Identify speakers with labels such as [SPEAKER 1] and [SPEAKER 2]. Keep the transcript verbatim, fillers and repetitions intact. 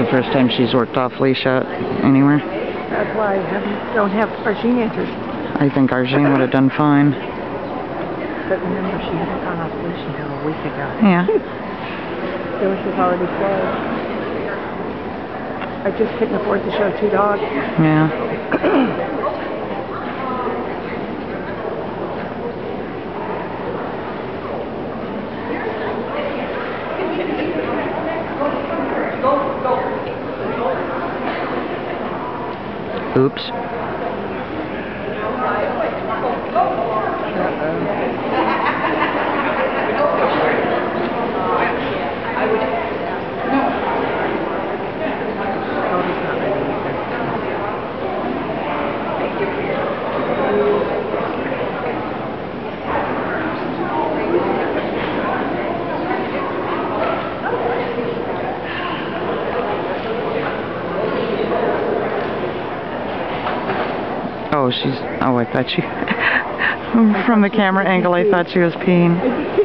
[SPEAKER 1] the first time she's worked off leash out anywhere.
[SPEAKER 2] That's why I haven't, don't have Argene entered.
[SPEAKER 1] I think Argene would have done fine.
[SPEAKER 2] But remember, she hadn't gone off leash until a week ago.
[SPEAKER 1] Yeah.
[SPEAKER 2] So she's already closed. I just couldn't afford to show two dogs.
[SPEAKER 1] Yeah. Oops. Oh, she's, oh, I thought she, from the camera angle, I thought she was peeing.